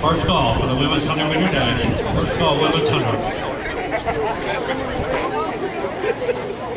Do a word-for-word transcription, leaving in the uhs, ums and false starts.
First call for the women's one hundred meter dash. First call, women's one hundred.